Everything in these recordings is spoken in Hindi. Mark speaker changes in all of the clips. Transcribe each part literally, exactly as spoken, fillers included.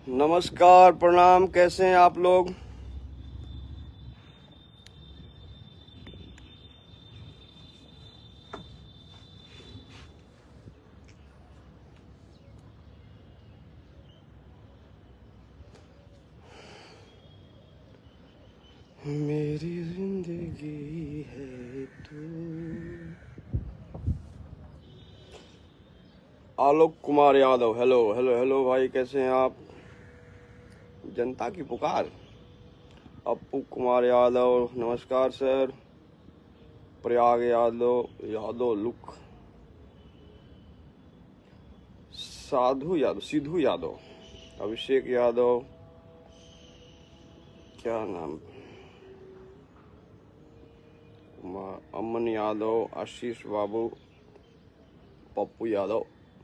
Speaker 1: नमस्कार, प्रणाम। कैसे हैं आप लोग? मेरी जिंदगी है तू। Alok Kumar Yadav, hello hello hello भाई, कैसे हैं आप? जनता की पुकार। अप्पू कुमार यादव, नमस्कार सर। प्रयाग यादव, यादव लुक। साधु यादव, सिद्धू यादव, अभिषेक यादव, क्या नाम, अमन यादव, आशीष बाबू, पप्पू यादव,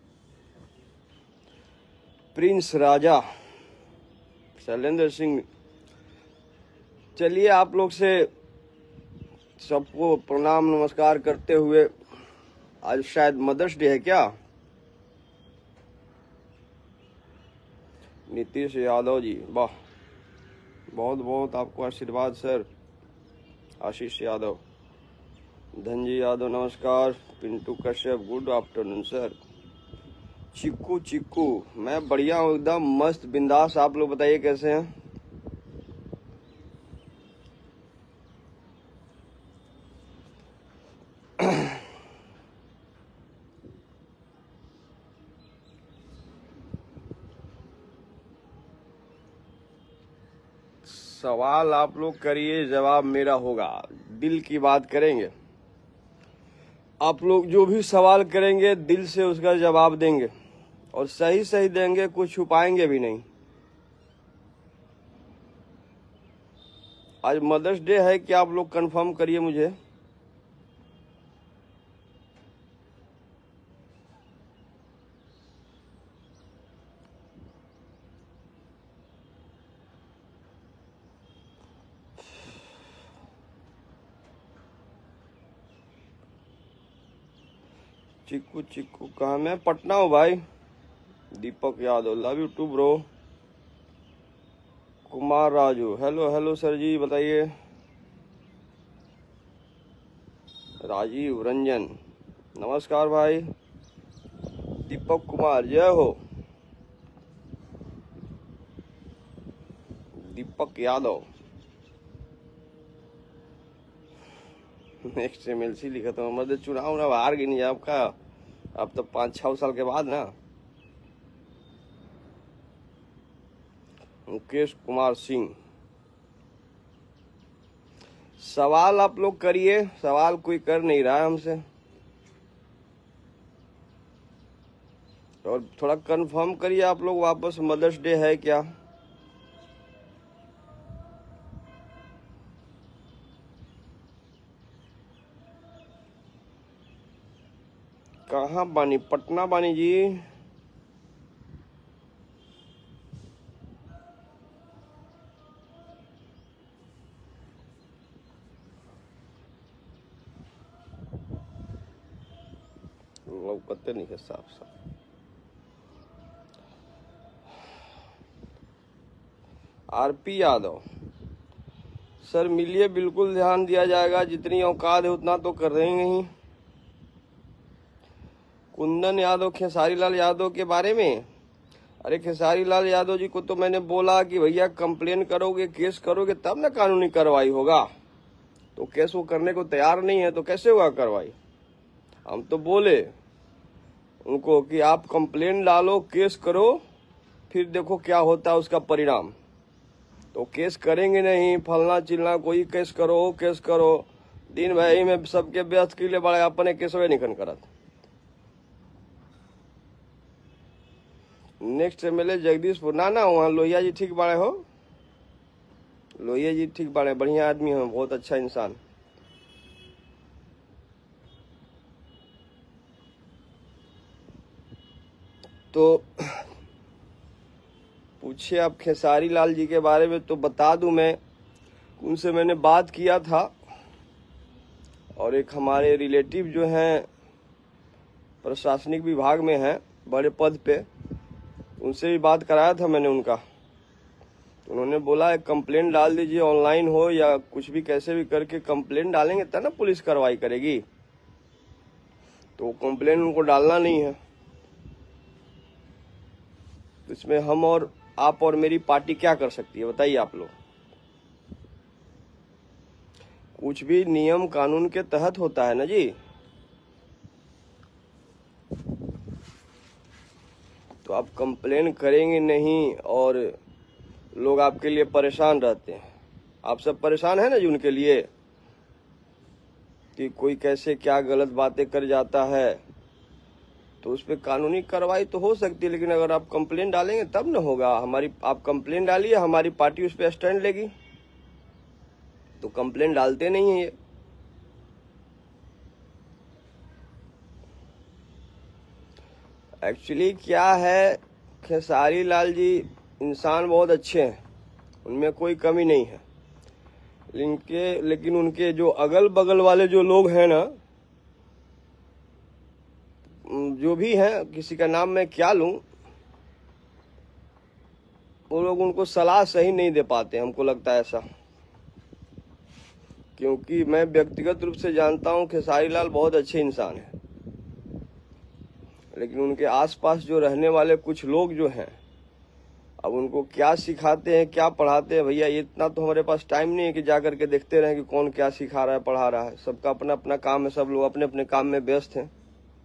Speaker 1: प्रिंस राजा, शैलेंद्र सिंह। चलिए, आप लोग से सबको प्रणाम नमस्कार करते हुए, आज शायद मदर्स डे है क्या? नीतीश यादव जी, वाह, बहुत बहुत आपको आशीर्वाद सर। आशीष यादव, धनजी यादव, नमस्कार। Pintu Kashyap, good afternoon sir. Chikku Chikku, मैं बढ़िया हूँ, एकदम मस्त बिंदास। आप लोग बताइए कैसे हैं? सवाल आप लोग करिए, जवाब मेरा होगा। दिल की बात करेंगे, आप लोग जो भी सवाल करेंगे दिल से उसका जवाब देंगे और सही सही देंगे, कुछ छुपाएंगे भी नहीं। आज मदर्स डे है कि आप लोग कंफर्म करिए मुझे। चिक्कू चिक्कू कहाँ? मैं पटना हूँ भाई। Deepak Yadav, love you too bro. Kumar Raju, hello hello sir ji, बताइए। राजीव रंजन, नमस्कार भाई। दीपक कुमार, जय हो। दीपक यादव, नेक्स्ट एमएलसी लिखा था। मतलब चुनाव ना हार गई नहीं आपका, अब तो पाँच छह साल के बाद ना। मुकेश कुमार सिंह, सवाल आप लोग करिए। सवाल कोई कर नहीं रहा है हमसे, और थोड़ा कंफर्म करिए आप लोग वापस, मदर्स डे है क्या? कहाँ बानी? पटना बानी जी। लौकते नहीं है साफ साफ। आरपी यादव, सर मिलिए, बिल्कुल ध्यान दिया जाएगा, जितनी औकात है उतना तो कर देंगे ही। कुंदन यादव, खेसारी लाल यादव के बारे में। अरे खेसारी लाल यादव जी को तो मैंने बोला कि भैया कंप्लेन करोगे, केस करोगे तब ना कानूनी कार्रवाई होगा। तो केस वो करने को तैयार नहीं है तो कैसे होगा कार्रवाई? हम तो बोले उनको कि आप कंप्लेन डालो, केस करो, फिर देखो क्या होता है उसका परिणाम। तो केस करेंगे नहीं, फलना चिलना, कोई केस करो केस करो, दिन भाई में सबके व्यस्त के लिए बड़े अपने केसवे निकन करत। नेक्स्ट एमएलए जगदीशपुर, ना ना वहाँ लोहिया जी ठीक बाड़े हो। लोहिया जी ठीक बाड़े, बढ़िया आदमी हो, बहुत अच्छा इंसान। तो पूछिए आप खेसारी लाल जी के बारे में, तो बता दूं मैं, उनसे मैंने बात किया था, और एक हमारे रिलेटिव जो हैं प्रशासनिक विभाग में हैं, बड़े पद पे, उनसे भी बात कराया था मैंने उनका। तो उन्होंने बोला है कंप्लेंट डाल दीजिए, ऑनलाइन हो या कुछ भी कैसे भी करके कंप्लेंट डालेंगे तब ना पुलिस कार्रवाई करेगी। तो कंप्लेंट उनको डालना नहीं है। तो इसमें हम और आप और मेरी पार्टी क्या कर सकती है बताइए आप लोग। कुछ भी नियम कानून के तहत होता है ना जी। तो आप कंप्लेन करेंगे नहीं और लोग आपके लिए परेशान रहते हैं। आप सब परेशान है ना जी उनके लिए कि कोई कैसे क्या गलत बातें कर जाता है। तो उस पर कानूनी कार्रवाई तो हो सकती है, लेकिन अगर आप कंप्लेन डालेंगे तब न होगा। हमारी आप कंप्लेन डालिए, हमारी पार्टी उस पर स्टैंड लेगी। तो कंप्लेन डालते नहीं है ये। एक्चुअली क्या है, खेसारी लाल जी इंसान बहुत अच्छे हैं, उनमें कोई कमी नहीं है। इनके लेकिन उनके जो अगल बगल वाले जो लोग हैं ना, जो भी हैं, किसी का नाम मैं क्या लूं, वो लोग उनको सलाह सही नहीं दे पाते, हमको लगता है ऐसा। क्योंकि मैं व्यक्तिगत रूप से जानता हूं खेसारी लाल बहुत अच्छे इंसान हैं, लेकिन उनके आसपास जो रहने वाले कुछ लोग जो हैं, अब उनको क्या सिखाते हैं क्या पढ़ाते हैं, भैया इतना तो हमारे पास टाइम नहीं है कि जा करके देखते रहें कि कौन क्या सिखा रहा है पढ़ा रहा है। सबका अपना अपना काम है, सब लोग अपने अपने काम में व्यस्त हैं।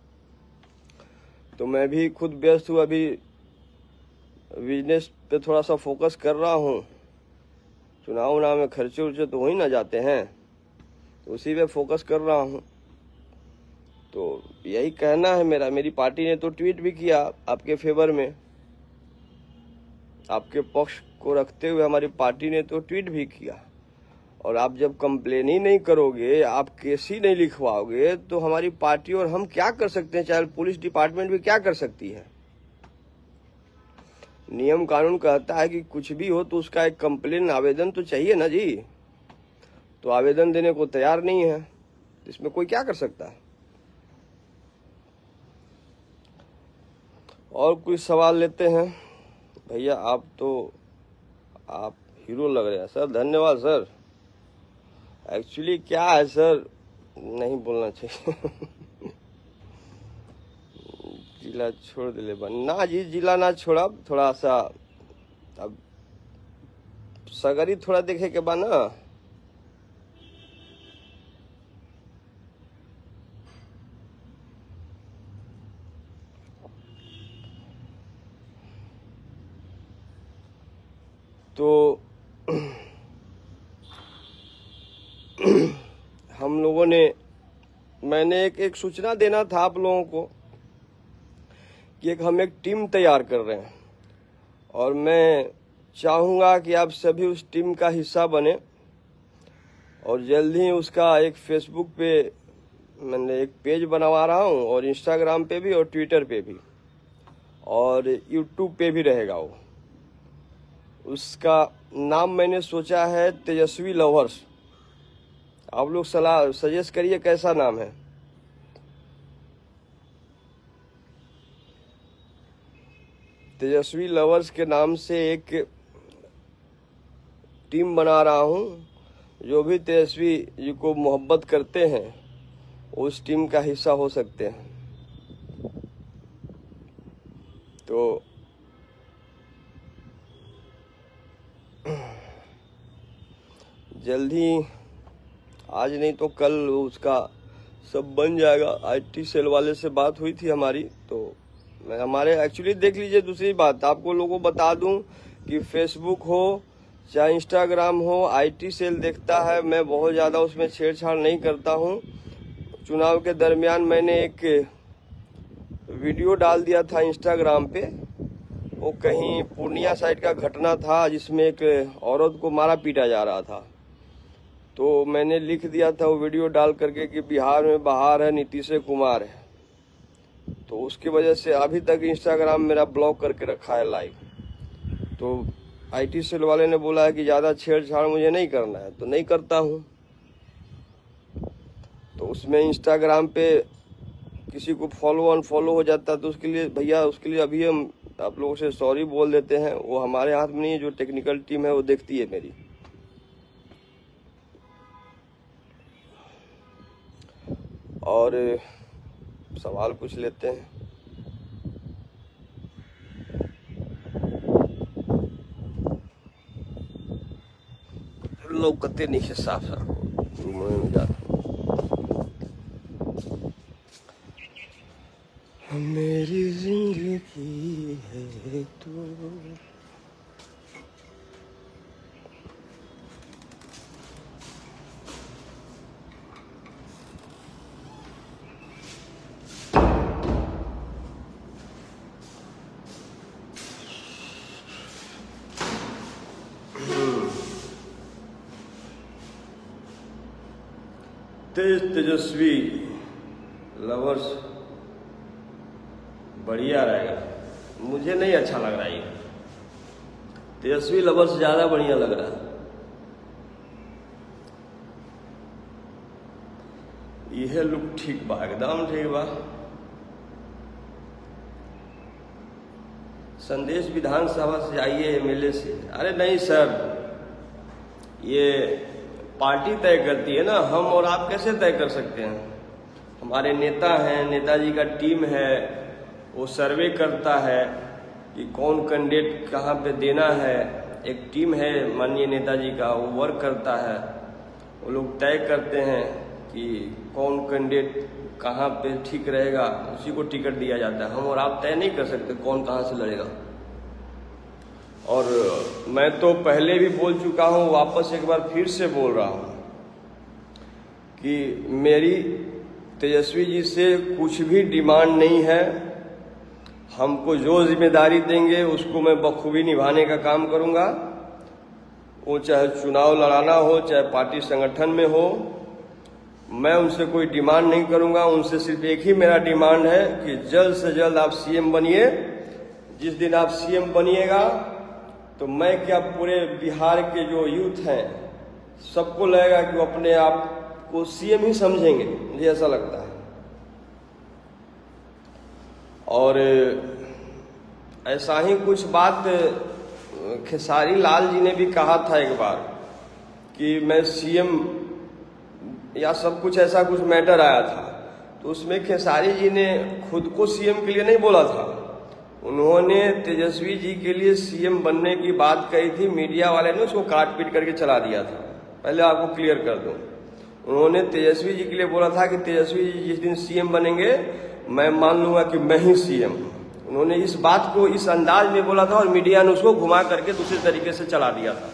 Speaker 1: तो मैं भी खुद व्यस्त हूँ, अभी बिजनेस पे थोड़ा सा फोकस कर रहा हूँ। चुनाव उनाव में खर्चे उर्चे तो हो ही ना जाते हैं, तो उसी पे फोकस कर रहा हूँ। तो यही कहना है मेरा। मेरी पार्टी ने तो ट्वीट भी किया आपके फेवर में, आपके पक्ष को रखते हुए हमारी पार्टी ने तो ट्वीट भी किया। और आप जब कंप्लेन ही नहीं करोगे, आप केस ही नहीं लिखवाओगे, तो हमारी पार्टी और हम क्या कर सकते हैं? चाहे पुलिस डिपार्टमेंट भी क्या कर सकती है? नियम कानून कहता है कि कुछ भी हो तो उसका एक कंप्लेन आवेदन तो चाहिए ना जी। तो आवेदन देने को तैयार नहीं है, इसमें कोई क्या कर सकता है? और कुछ सवाल लेते हैं। भैया आप तो आप हीरो लग रहे हैं सर। धन्यवाद सर। एक्चुअली क्या है सर, नहीं बोलना चाहिए। जिला छोड़ दिले बन ना जी, जिला ना छोड़ा, थोड़ा सा अब सगरी थोड़ा देखे के बा ना। तो हम लोगों ने मैंने एक एक सूचना देना था आप लोगों को कि एक हम एक टीम तैयार कर रहे हैं, और मैं चाहूँगा कि आप सभी उस टीम का हिस्सा बने। और जल्द ही उसका एक फेसबुक पे मैंने एक पेज बनवा रहा हूँ, और इंस्टाग्राम पे भी और ट्विटर पे भी और यूट्यूब पे भी रहेगा वो। उसका नाम मैंने सोचा है तेजस्वी लवर्स। आप लोग सलाह सजेस्ट करिए कैसा नाम है। तेजस्वी लवर्स के नाम से एक टीम बना रहा हूं। जो भी तेजस्वी जी को मोहब्बत करते हैं उस टीम का हिस्सा हो सकते हैं। तो जल्दी, आज नहीं तो कल उसका सब बन जाएगा। आईटी सेल वाले से बात हुई थी हमारी, तो मैं हमारे एक्चुअली देख लीजिए। दूसरी बात आपको लोगों को बता दूं कि फेसबुक हो चाहे इंस्टाग्राम हो, आईटी सेल देखता है। मैं बहुत ज़्यादा उसमें छेड़छाड़ नहीं करता हूं। चुनाव के दरमियान मैंने एक वीडियो डाल दिया था इंस्टाग्राम पे। वो कहीं पूर्णिया साइड का घटना था जिसमें एक औरत को मारा पीटा जा रहा था। तो मैंने लिख दिया था वो वीडियो डाल करके कि बिहार में बहार है, नीतीश कुमार है। तो उसकी वजह से अभी तक इंस्टाग्राम मेरा ब्लॉक करके रखा है लाइव। तो आईटी सेल वाले ने बोला है कि ज़्यादा छेड़छाड़ मुझे नहीं करना है, तो नहीं करता हूँ। तो उसमें इंस्टाग्राम पे किसी को फॉलो अनफॉलो हो जाता है तो उसके लिए भैया उसके लिए अभी हम आप लोगों से सॉरी बोल देते हैं। वो हमारे हाथ में नहीं है, जो टेक्निकल टीम है वो देखती है मेरी। और सवाल कुछ लेते हैं। लोग कते नहीं है साफ साफ में जाते। मेरी जिंदगी है तू, तेज तेजस्वी लवर्स बढ़िया रहेगा। मुझे नहीं अच्छा लग रहा ये तेजस्वी लवर्स, ज्यादा बढ़िया लग रहा है। यह लुक ठीक बा, एकदम ठीक बा। संदेश विधानसभा से आइए, एमएलए से। अरे नहीं सर, ये पार्टी तय करती है ना, हम और आप कैसे तय कर सकते हैं? हमारे नेता हैं, नेताजी का टीम है, वो सर्वे करता है कि कौन कैंडिडेट कहाँ पे देना है। एक टीम है माननीय नेताजी का, वो वर्क करता है। वो लोग तय करते हैं कि कौन कैंडिडेट कहाँ पे ठीक रहेगा, उसी को टिकट दिया जाता है। हम और आप तय नहीं कर सकते कौन कहाँ से लड़ेगा। और मैं तो पहले भी बोल चुका हूँ, वापस एक बार फिर से बोल रहा हूँ कि मेरी तेजस्वी जी से कुछ भी डिमांड नहीं है। हमको जो जिम्मेदारी देंगे उसको मैं बखूबी निभाने का काम करूँगा। वो चाहे चुनाव लड़ाना हो, चाहे पार्टी संगठन में हो, मैं उनसे कोई डिमांड नहीं करूँगा। उनसे सिर्फ एक ही मेरा डिमांड है कि जल्द से जल्द आप सीएम बनिए। जिस दिन आप सीएम बनिएगा तो मैं क्या, पूरे बिहार के जो यूथ हैं सबको लगेगा कि वो अपने आप को सीएम ही समझेंगे, मुझे ऐसा लगता है। और ऐसा ही कुछ बात खेसारी लाल जी ने भी कहा था एक बार कि मैं सीएम, या सब कुछ ऐसा कुछ मैटर आया था। तो उसमें खेसारी जी ने खुद को सीएम के लिए नहीं बोला था, उन्होंने तेजस्वी जी के लिए सीएम बनने की बात कही थी। मीडिया वाले ने उसको काट पीट करके चला दिया था। पहले आपको क्लियर कर दूं, उन्होंने तेजस्वी जी के लिए बोला था कि तेजस्वी जी जिस दिन सीएम बनेंगे मैं मान लूंगा कि मैं ही सीएम हूं। उन्होंने इस बात को इस अंदाज में बोला था और मीडिया ने उसको घुमा करके दूसरे तरीके से चला दिया था।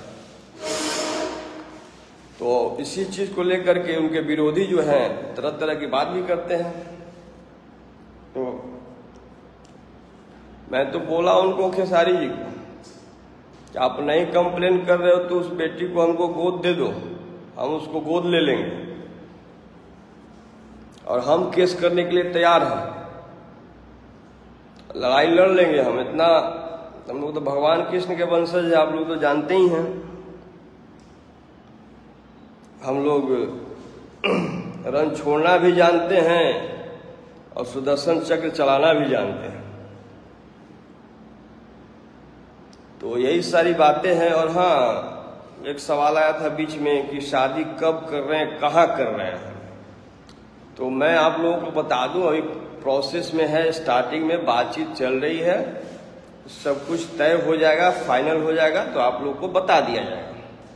Speaker 1: तो इसी चीज को लेकर के उनके विरोधी जो हैं तरह तरह की बात भी करते हैं। तो मैं तो बोला उनको, खेसारी जी को, कि आप नहीं कंप्लेन कर रहे हो तो उस बेटी को हमको गोद दे दो, हम उसको गोद ले लेंगे और हम केस करने के लिए तैयार हैं। लड़ाई लड़ लेंगे हम। इतना हम लोग तो भगवान कृष्ण के वंशज हैं, आप लोग तो जानते ही हैं। हम लोग रन छोड़ना भी जानते हैं और सुदर्शन चक्र चलाना भी जानते हैं। तो यही सारी बातें हैं। और हाँ, एक सवाल आया था बीच में कि शादी कब कर रहे हैं, कहाँ कर रहे हैं। तो मैं आप लोगों को बता दूं, अभी प्रोसेस में है, स्टार्टिंग में बातचीत चल रही है। सब कुछ तय हो जाएगा, फाइनल हो जाएगा तो आप लोग को बता दिया जाएगा।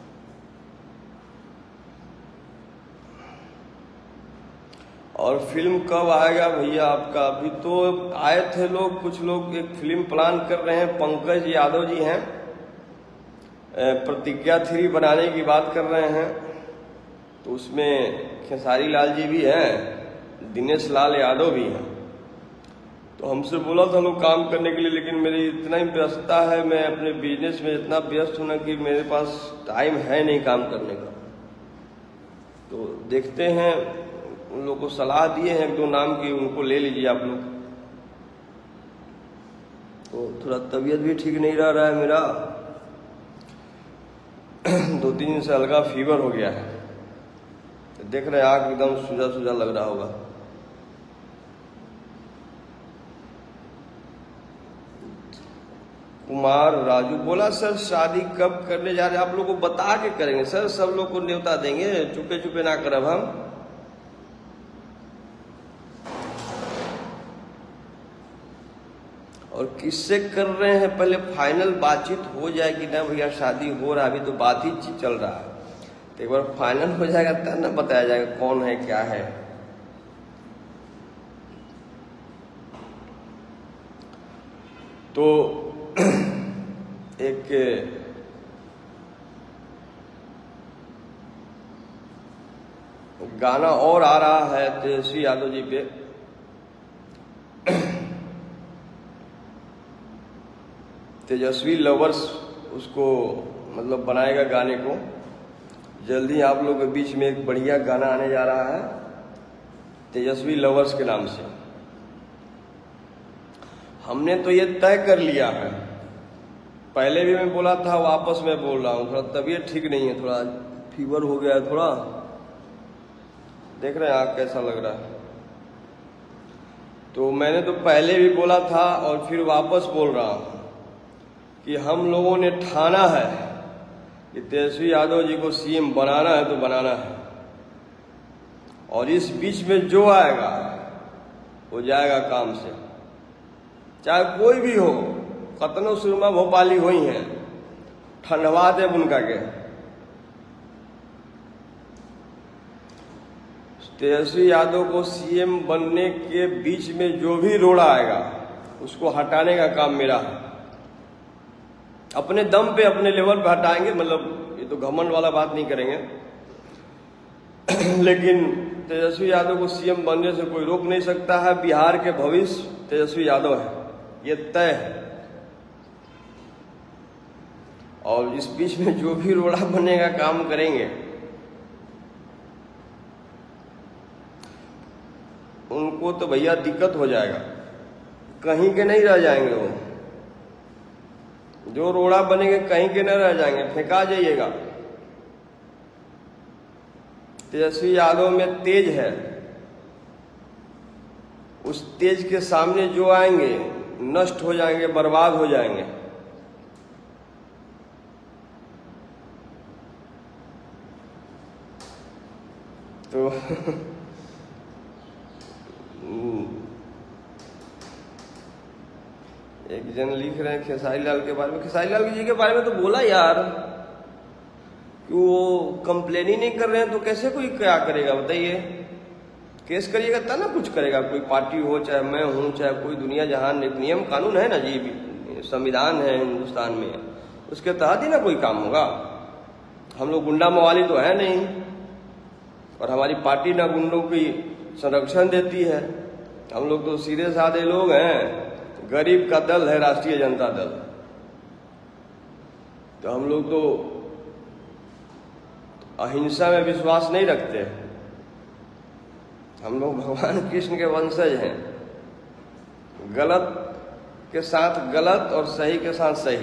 Speaker 1: और फिल्म कब आएगा भैया आपका? अभी तो आए थे लोग, कुछ लोग एक फिल्म प्लान कर रहे हैं। पंकज यादव जी हैं, प्रतिज्ञा थ्री बनाने की बात कर रहे हैं। तो उसमें खेसारी लाल जी भी हैं, दिनेश लाल यादव भी हैं। तो हमसे बोला था लोग काम करने के लिए, लेकिन मेरी इतना ही व्यस्तता है, मैं अपने बिजनेस में इतना व्यस्त हूं ना कि मेरे पास टाइम है नहीं काम करने का। तो देखते हैं, उन लोगों को सलाह दिए हैं एक दो नाम की, उनको ले लीजिए आप लोग। तो थोड़ा तबीयत भी ठीक नहीं रह रहा है मेरा, दो तीन दिन से हल्का फीवर हो गया है। तो देख रहे हैं आँख एकदम सूजा सूजा लग रहा होगा। कुमार राजू बोला सर शादी कब करने जा रहे हैं? आप लोग को बता के करेंगे सर, सब लोग को न्योता देंगे, चुपे चुपे ना करब हम। और किससे कर रहे हैं पहले फाइनल बातचीत हो जाए कि ना भैया शादी हो रहा है, अभी तो बातचीत चल रहा है, तो एक बार फाइनल हो जाएगा तब ना बताया जाएगा कौन है क्या है। तो एक गाना और आ रहा है तेजस्वी यादव जी पे, तेजस्वी लवर्स उसको मतलब बनाएगा गाने को। जल्दी आप लोगों के बीच में एक बढ़िया गाना आने जा रहा है तेजस्वी लवर्स के नाम से। हमने तो ये तय कर लिया है, पहले भी मैं बोला था, वापस मैं बोल रहा हूँ, थोड़ा तबीयत ठीक नहीं है, थोड़ा फीवर हो गया है, थोड़ा देख रहे हैं आप कैसा लग रहा है। तो मैंने तो पहले भी बोला था और फिर वापस बोल रहा हूँ कि हम लोगों ने ठाना है कि तेजस्वी यादव जी को सीएम बनाना है तो बनाना है, और इस बीच में जो आएगा वो जाएगा काम से, चाहे कोई भी हो। कतनो सुरमा भोपाली हुई हैं, ठंडवा दे उनका के। तेजस्वी यादव को सीएम बनने के बीच में जो भी रोड़ा आएगा उसको हटाने का काम मेरा है। अपने दम पे अपने लेवल पे हटाएंगे, मतलब ये तो घमंड वाला बात नहीं करेंगे लेकिन तेजस्वी यादव को सीएम बनने से कोई रोक नहीं सकता है। बिहार के भविष्य तेजस्वी यादव है, ये तय है। और इस बीच में जो भी रोड़ा बनने का काम करेंगे उनको तो भैया दिक्कत हो जाएगा, कहीं के नहीं रह जाएंगे वो। जो रोड़ा बनेंगे कहीं के नहीं रह जाएंगे, फेंका जाइएगा। तेजस्वी यादव में तेज है, उस तेज के सामने जो आएंगे नष्ट हो जाएंगे, बर्बाद हो जाएंगे। तो एक जन लिख रहे हैं खेसारी लाल के बारे में, खेसारी लाल जी के बारे में तो बोला यार कि वो कंप्लेन ही नहीं कर रहे हैं, तो कैसे कोई क्या करेगा बताइए? केस करिएगा तब ना कुछ करेगा, कोई पार्टी हो, चाहे मैं हूं, चाहे कोई दुनिया जहान। एक नियम कानून है ना जी, संविधान है हिंदुस्तान में, उसके तहत ही ना कोई काम होगा। हम लोग गुंडा मवाली तो है नहीं, और हमारी पार्टी ना गुंडों की संरक्षण देती है। हम लोग तो सीधे साधे लोग हैं, गरीब का दल है राष्ट्रीय जनता दल। तो हम लोग तो अहिंसा में विश्वास नहीं रखते, हम लोग भगवान कृष्ण के वंशज हैं। गलत के साथ गलत और सही के साथ सही,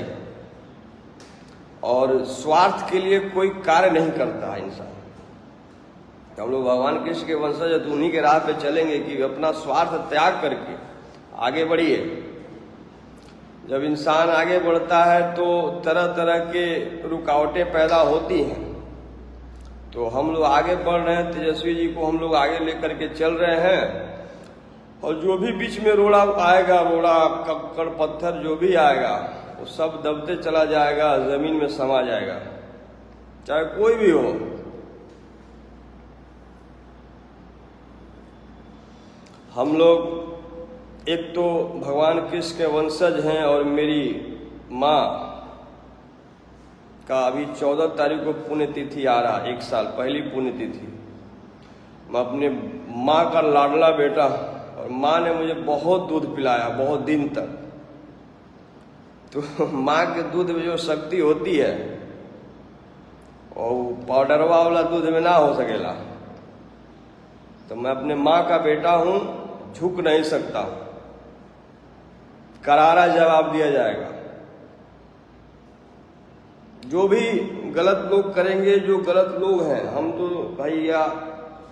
Speaker 1: और स्वार्थ के लिए कोई कार्य नहीं करता इंसान। हम लोग भगवान कृष्ण के वंशज है, तो उन्हीं के राह पे चलेंगे कि अपना स्वार्थ त्याग करके आगे बढ़िए। जब इंसान आगे बढ़ता है तो तरह तरह के रुकावटें पैदा होती हैं। तो हम लोग आगे बढ़ रहे हैं, तेजस्वी जी को हम लोग आगे लेकर के चल रहे हैं, और जो भी बीच में रोड़ा आएगा, रोड़ा कक्कड़ पत्थर जो भी आएगा वो सब दबते चला जाएगा, जमीन में समा जाएगा, चाहे कोई भी हो। हम लोग एक तो भगवान कृष्ण के वंशज हैं, और मेरी माँ का अभी चौदह तारीख को पुण्यतिथि आ रहा, एक साल पहली पुण्यतिथि। मैं अपने माँ का लाडला बेटा, और माँ ने मुझे बहुत दूध पिलाया बहुत दिन तक। तो माँ के दूध में जो शक्ति होती है और पाउडरवा वाला दूध में ना हो सकेला। तो मैं अपने माँ का बेटा हूँ, झुक नहीं सकता, करारा जवाब दिया जाएगा। जो भी गलत लोग करेंगे, जो गलत लोग हैं, हम तो भैया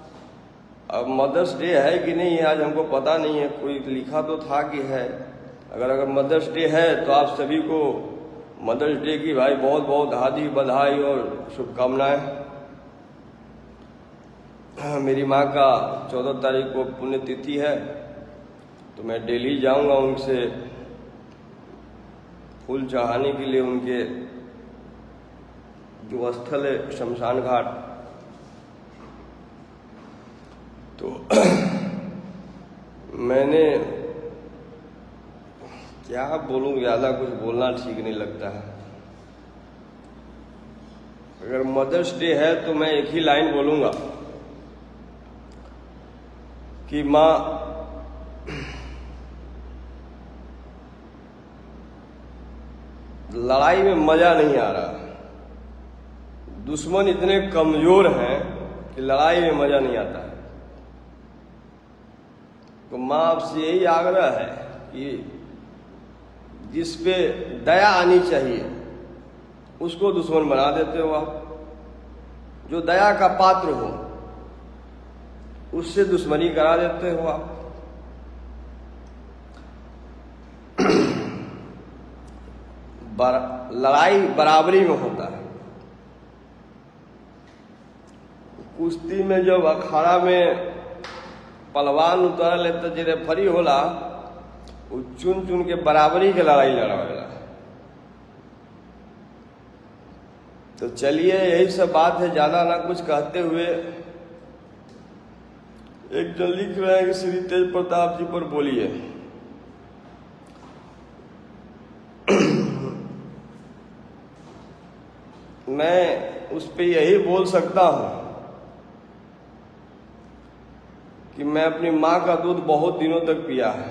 Speaker 1: अब मदर्स डे है कि नहीं है आज हमको पता नहीं है, कोई लिखा तो था कि है। अगर अगर मदर्स डे है तो आप सभी को मदर्स डे की भाई बहुत बहुत हार्दिक बधाई और शुभकामनाएं। मेरी माँ का चौदह तारीख को पुण्यतिथि है, तो मैं दिल्ली जाऊंगा उनसे फूल चढ़ाने के लिए, उनके जो स्थल है शमशान घाट। तो मैंने क्या बोलूं, ज्यादा कुछ बोलना ठीक नहीं लगता है। अगर मदर्स डे है तो मैं एक ही लाइन बोलूंगा कि माँ लड़ाई में मजा नहीं आ रहा, दुश्मन इतने कमजोर हैं कि लड़ाई में मजा नहीं आता है। तो माँ आपसे यही आग्रह है कि जिस पे दया आनी चाहिए उसको दुश्मन बना देते हो आप, जो दया का पात्र हो उससे दुश्मनी करा देते हो आप। बर, लड़ाई बराबरी में होता है। कुश्ती में जब अखाड़ा में पहलवान उतर ले तो जे रेफरी होला वो चुन चुन के बराबरी के लड़ाई लड़ावेला। तो चलिए यही सब बात है, ज्यादा ना कुछ कहते हुए एक जन लिख रहे हैं कि श्री तेज प्रताप जी पर बोलिए। मैं उस पे यही बोल सकता हूं कि मैं अपनी माँ का दूध बहुत दिनों तक पिया है।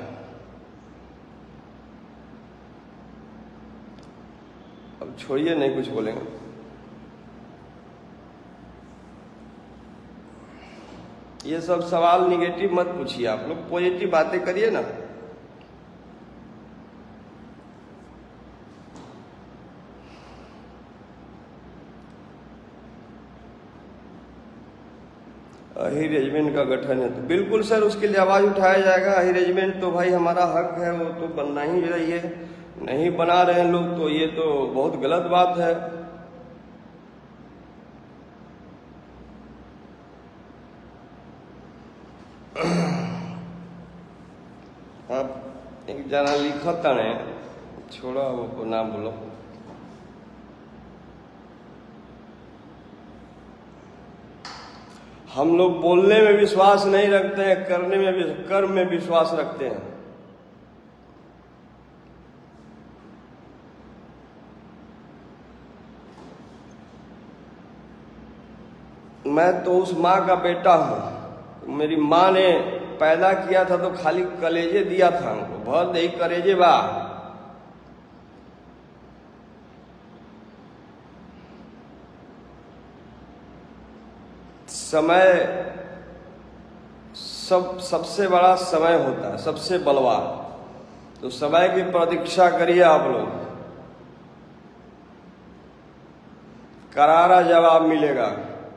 Speaker 1: अब छोड़िए, नहीं कुछ बोलेंगे। ये सब सवाल निगेटिव मत पूछिए, आप लोग पॉजिटिव बातें करिए ना। अही रेजिमेंट का गठन है तो बिल्कुल सर उसके लिए आवाज उठाया जाएगा। अही रेजिमेंट तो भाई हमारा हक है, वो तो बनना ही रही है। नहीं बना रहे हैं लोग तो ये तो बहुत गलत बात है। आप एक जना लिखता है, छोड़ो वो ना बोलो। हम लोग बोलने में विश्वास नहीं रखते हैं, करने में भी कर्म में विश्वास रखते हैं। मैं तो उस माँ का बेटा हूं। मेरी माँ ने पैदा किया था तो खाली कलेजे दिया था हमको, भर दे कलेजे बा। समय सब सबसे बड़ा समय होता है, सबसे बलवान। तो समय की प्रतीक्षा करिए आप लोग, करारा जवाब मिलेगा।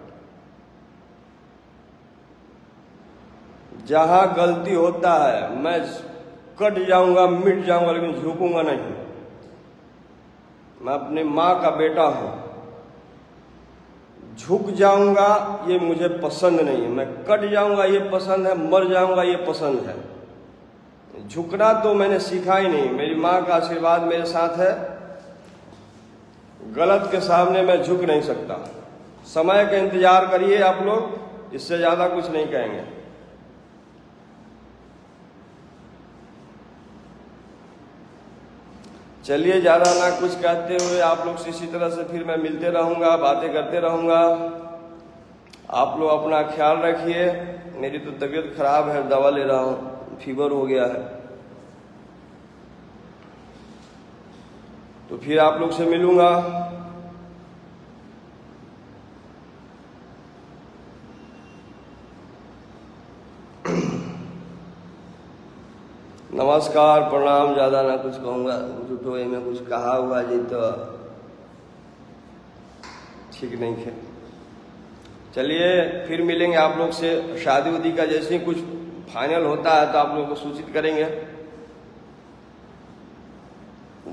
Speaker 1: जहां गलती होता है मैं कट जाऊंगा, मिट जाऊंगा, लेकिन झुकूंगा नहीं। मैं अपनी माँ का बेटा हूं, झुक जाऊंगा ये मुझे पसंद नहीं है। मैं कट जाऊंगा ये पसंद है, मर जाऊंगा ये पसंद है। झुकना तो मैंने सीखा ही नहीं, मेरी माँ का आशीर्वाद मेरे साथ है। गलत के सामने मैं झुक नहीं सकता। समय का इंतजार करिए आप लोग, इससे ज्यादा कुछ नहीं कहेंगे। चलिए, ज्यादा ना कुछ कहते हुए आप लोग से इसी तरह से फिर मैं मिलते रहूंगा, बातें करते रहूंगा। आप लोग अपना ख्याल रखिए। मेरी तो तबीयत खराब है, दवा ले रहा हूँ, फीवर हो गया है। तो फिर आप लोग से मिलूंगा। नमस्कार, प्रणाम। ज्यादा ना कुछ कहूँगा, झूठो में कुछ कहा हुआ जी तो ठीक नहीं है। चलिए फिर मिलेंगे आप लोग से। शादी उदी का जैसे ही कुछ फाइनल होता है तो आप लोगों को सूचित करेंगे।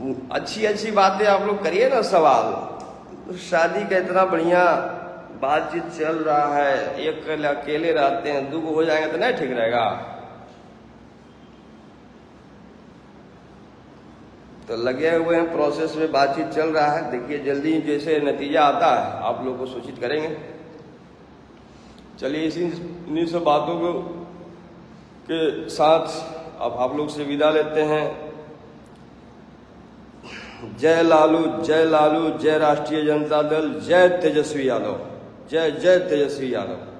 Speaker 1: अच्छी अच्छी बातें आप लोग करिए ना सवाल। तो शादी का इतना बढ़िया बातचीत चल रहा है, एक अकेले रहते हैं, दुख हो जाएंगे तो नहीं ठीक रहेगा। तो लगे हुए हैं प्रोसेस में, बातचीत चल रहा है। देखिए जल्दी जैसे नतीजा आता है आप लोग को सूचित करेंगे। चलिए इसी इन्हीं सब बातों को के साथ अब आप लोग से विदा लेते हैं। जय लालू, जय लालू, जय राष्ट्रीय जनता दल, जय तेजस्वी यादव, जय जय तेजस्वी यादव।